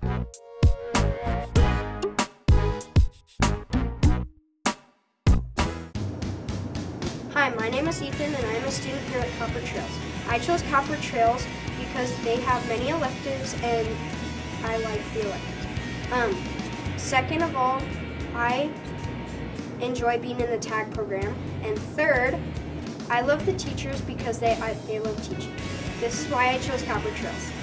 Hi, my name is Ethan and I am a student here at Copper Trails. I chose Copper Trails because they have many electives and I like the electives. Second of all, I enjoy being in the tag program. And third, I love the teachers because they love teaching. This is why I chose Copper Trails.